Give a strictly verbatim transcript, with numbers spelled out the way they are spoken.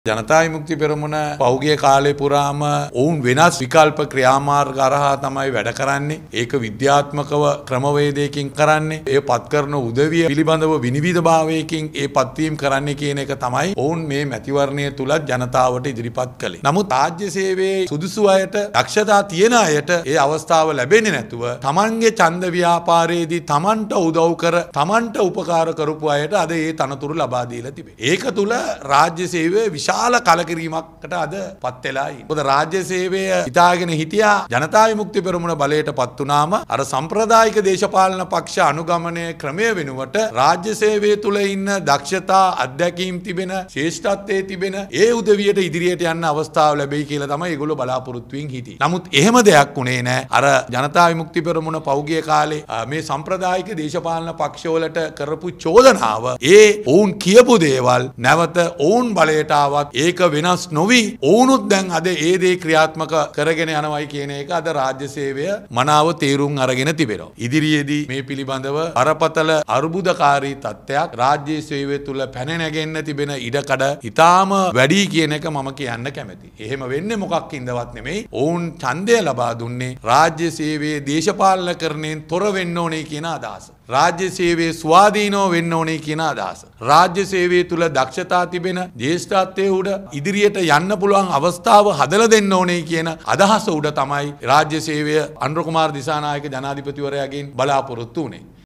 ජනතා විමුක්ති පෙරමුණ පෞගිය කාලේ පුරාම ඔවුන් වෙනස් විකල්ප ක්‍රියාමාර්ග අරහා තමයි වැඩ කරන්නේ. ඒක විද්‍යාත්මකව ක්‍රමවේදයකින් කරන්නේ. ඒ පත් කරන උදවිය පිළිබඳව විනිවිදභාවයකින් ඒ පත්වීම් කරන්නේ කියන එක තමයි ඔවුන් මේ මැතිවරණය තුලත් ජනතාවට ඉදිරිපත් කළේ. නමුත් රාජ්‍ය සේවයේ සුදුසු අයට, දක්ෂතා තියෙන අයට ඒ අවස්ථාව ලැබෙන්නේ නැතුව තමන්ගේ ඡන්ද ව්‍යාපාරයේදී තමන්ට උදව් කර, තමන්ට උපකාර කරපු අයට අද ඒ තනතුරු ලබා දීලා තිබේ. ඒක තුල රාජ්‍ය සේවයේ විශාල කලකිරීමකට අද පත් වෙලා ඉන්නේ. මොකද රාජ්‍ය සේවය හිතාගෙන හිටියා ජනතා විමුක්ති පෙරමුණ බලයට පත් වුණාම අර සම්ප්‍රදායික දේශපාලන පක්ෂ අනුගමනය ක්‍රමය වෙනුවට රාජ්‍ය සේවය තුල ඉන්න දක්ෂතා, අධ්‍යක්ීම් තිබෙන, ශ්‍රේෂ්ඨත්වයේ තිබෙන ඒ උදවියට ඉදිරියට යන්න අවස්ථාව ලැබෙයි කියලා තමයි ඒගොල්ලෝ බලාපොරොත්තු වෙමින් හිටියේ. නමුත් එහෙම දෙයක් උනේ නැහැ. අර ජනතා විමුක්ති පෙරමුණ පෞගිය කාලේ මේ සම්ප්‍රදායික දේශපාලන පක්ෂවලට කරපු චෝදනාව, ඒ ඔවුන් කියපු දේවල් නැවත ඔවුන් බලයට ආව ඒක වෙනස් නොවි ඔවුනුත් දැන් අද ඒ දේ ක්‍රියාත්මක කරගෙන යනවායි කියන එක අද රාජ්‍ය සේවය මනාව තේරුම් අරගෙන තිබෙනවා. ඉදිරියේදී මේ පිළිබඳව අරපතල අර්බුදකාරී තත්ත්වයක් රාජ්‍ය සේවය තුල පැන නැගෙන්න තිබෙන ඉඩකඩ ඉතාම වැඩි කියන එක මම කියන්න කැමැතියි. එහෙම වෙන්නේ මොකක් ඉඳවත් නෙමෙයි. ඔවුන් ඡන්දය ලබා දුන්නේ රාජ්‍ය සේවයේ දේශපාලනකරණයෙන් තොර වෙන්න ඕනේ කියන අදහස. රාජ්‍ය සේවයේ ස්වාධීනව වෙන්න ඕනේ කියන අදහස. රාජ්‍ය සේවය තුල දක්ෂතා තිබෙන, ජ්‍යෙෂ්ඨත්වයේ උඩ ඉදිරියට යන්න පුළුවන් අවස්ථාව හදලා දෙන්න ඕනේ කියන අදහස උඩ තමයි රාජ්‍ය සේවය අනුර කුමාර දිසානායක ජනාධිපතිවරයාගෙන් බලාපොරොත්තු වුනේ.